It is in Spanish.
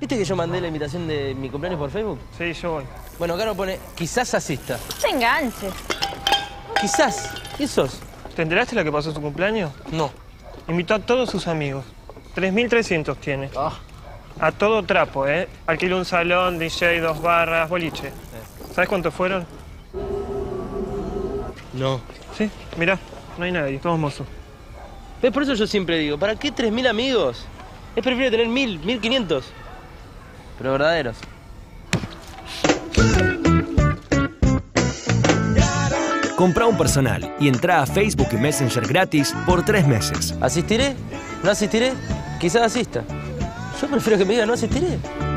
¿Viste que yo mandé la invitación de mi cumpleaños por Facebook? Sí, yo voy. Bueno, acá nos pone, quizás asista. No te enganches. Quizás. ¿Quién sos? ¿Te enteraste lo que pasó en su cumpleaños? No. Invitó a todos sus amigos. 3.300 tiene. Ah. A todo trapo, ¿eh? Alquiló un salón, DJ, 2 barras, boliche. ¿Sabes cuántos fueron? No. Sí, mirá, no hay nadie, todos mozos. ¿Ves? Por eso yo siempre digo, ¿para qué 3.000 amigos? Es preferible tener 1.000, 1.500. Pero verdaderos. Compra un personal y entra a Facebook y Messenger gratis por 3 meses. ¿Asistiré? ¿No asistiré? Quizás asista. Yo prefiero que me digan no asistiré.